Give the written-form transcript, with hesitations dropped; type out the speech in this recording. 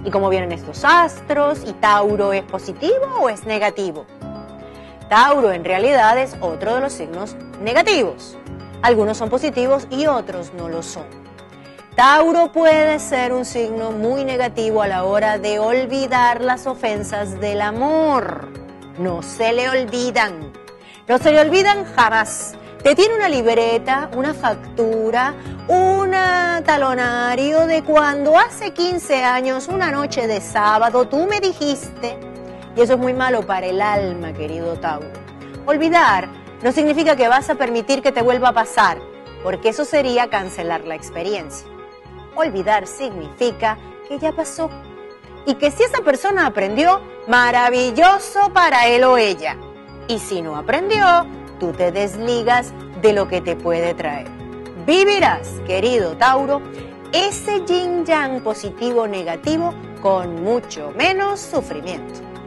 ¿Y cómo vienen estos astros? ¿Y Tauro es positivo o es negativo? Tauro en realidad es otro de los signos negativos. Algunos son positivos y otros no lo son. Tauro puede ser un signo muy negativo a la hora de olvidar las ofensas del amor. No se le olvidan. No se le olvidan jamás. Te tiene una libreta, una factura, un talonario de cuando hace 15 años, una noche de sábado, tú me dijiste. Y eso es muy malo para el alma, querido Tauro. Olvidar no significa que vas a permitir que te vuelva a pasar, porque eso sería cancelar la experiencia. Olvidar significa que ya pasó y que si esa persona aprendió, maravilloso para él o ella. Y si no aprendió, tú te desligas de lo que te puede traer. Vivirás, querido Tauro, ese yin yang positivo negativo con mucho menos sufrimiento.